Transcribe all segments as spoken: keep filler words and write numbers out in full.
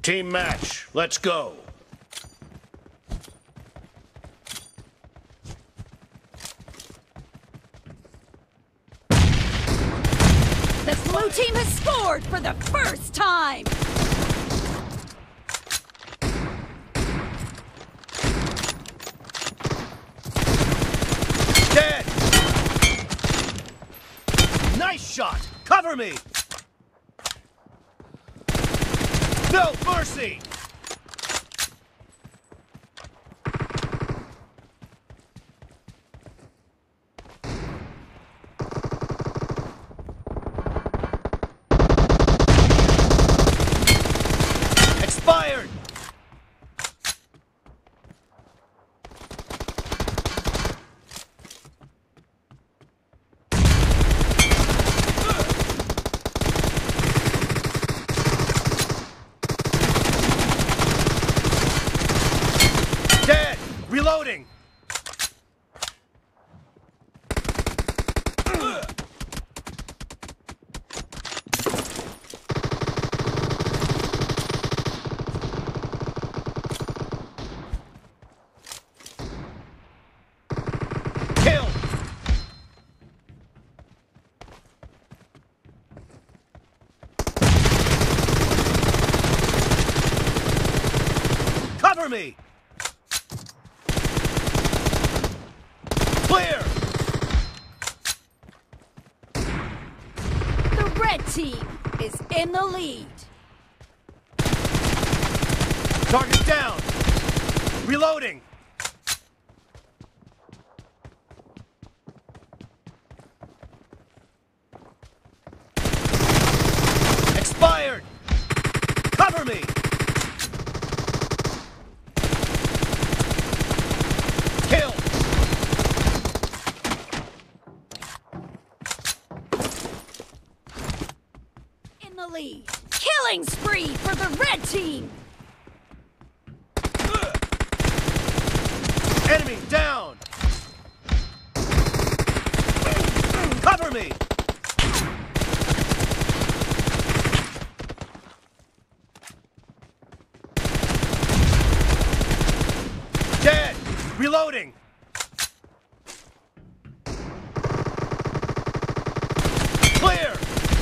Team match, let's go. The blue team has scored for the first time! Dead! Nice shot! Cover me! No mercy! Expired! Dead! Reloading! Kill! Cover me! Clear! The red team is in the lead. Target down! Reloading! Expired! Cover me! Kill! In the lead. Killing spree for the red team! Enemy down! Cover me! Dead! Reloading! Clear!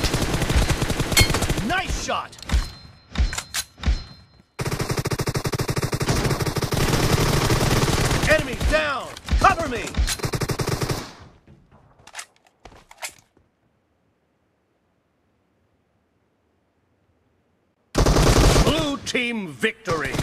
Nice shot! Enemy down! Cover me! Blue team victory!